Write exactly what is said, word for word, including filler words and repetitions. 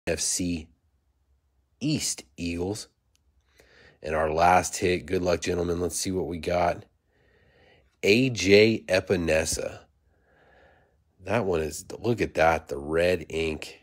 F C East Eagles. And our last hit, good luck, gentlemen. Let's see what we got. A J Epenesa. That one is, look at that, the red ink.